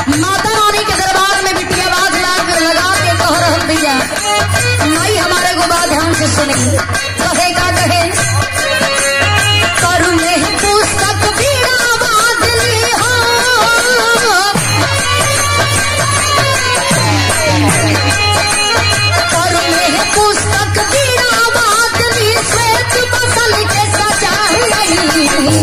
माता रानी के दरबार में बिटिया बाज लगा के कह रहल भैया माई हमारे को बात ध्यान से सुने। कहे का कहे कर में पुस्तक बीड़ा बादली हो कर में पुस्तक बीड़ा बादली श्वेत बसल के सजाई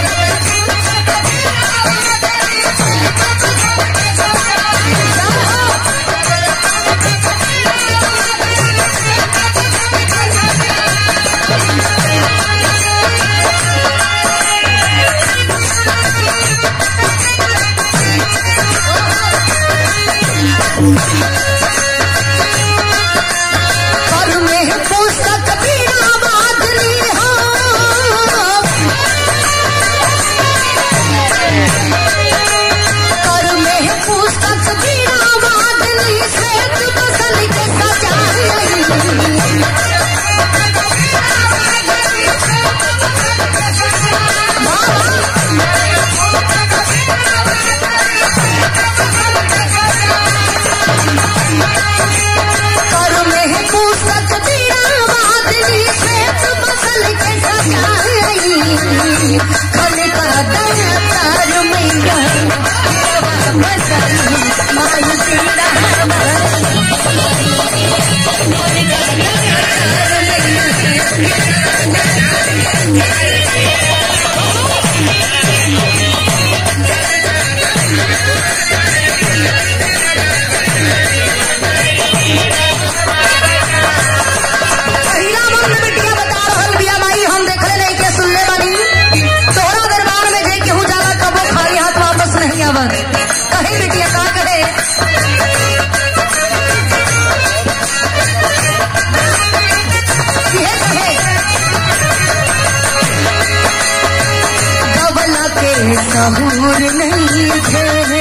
सहूर नहीं थे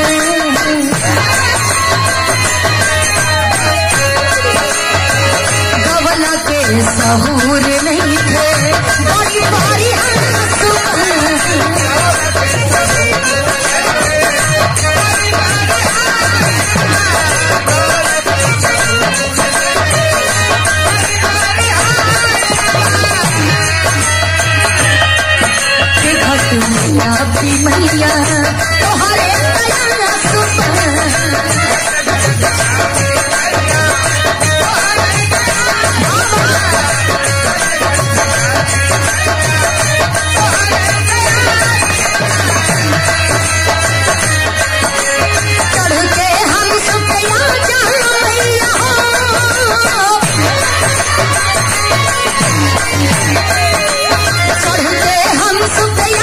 गवला के सहूर नहीं थे बड़ी भारी मैया तोहरे दया चढ़ के हम सुखया मैया चढ़ के हम सुखया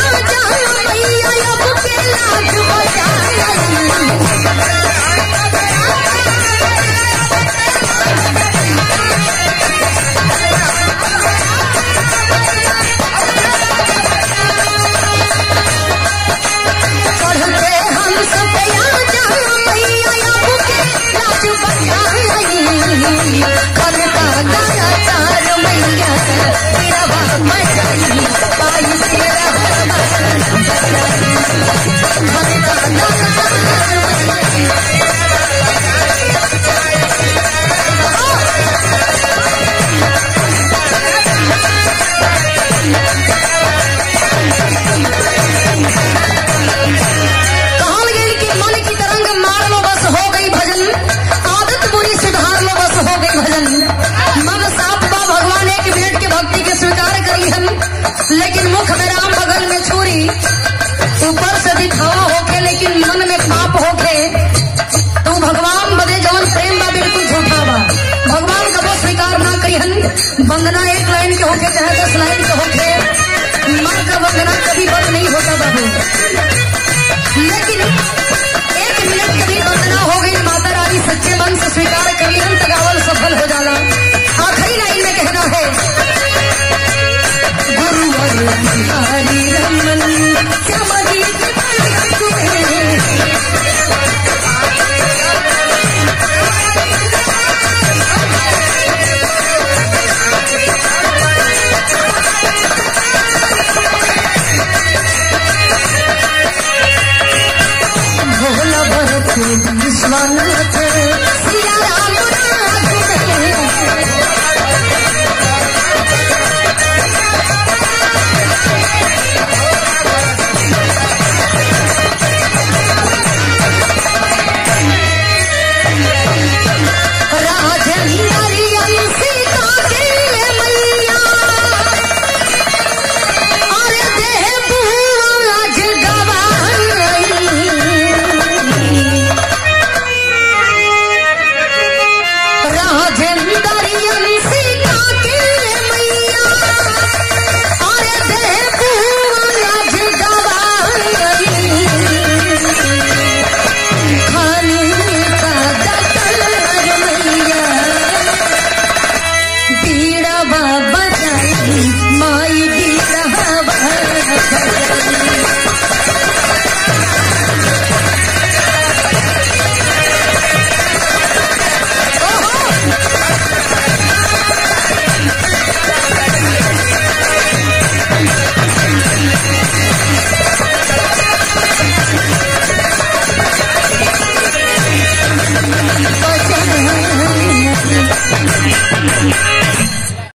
लेकिन मुख में राम बगल में छुरी ऊपर से दिखावा होके लेकिन मन में पाप होके तू भगवान बदे जवन प्रेम बा बिल्कुल झूठा बा। भगवान कबो स्वीकार ना करिहन। वंदना 1 लाइन के होके चाहे 10 लाइन के होके मां का वंदना कभी बंद नहीं होता बाबू। लेकिन 1 मिनट के भी वंदना हो गई माता रानी सच्चे मन से स्वीकार करिहन तो गावल सफल हो जाला। आखिरी लाइन में कहना है हरि रमन श्यामली विश्वनाथ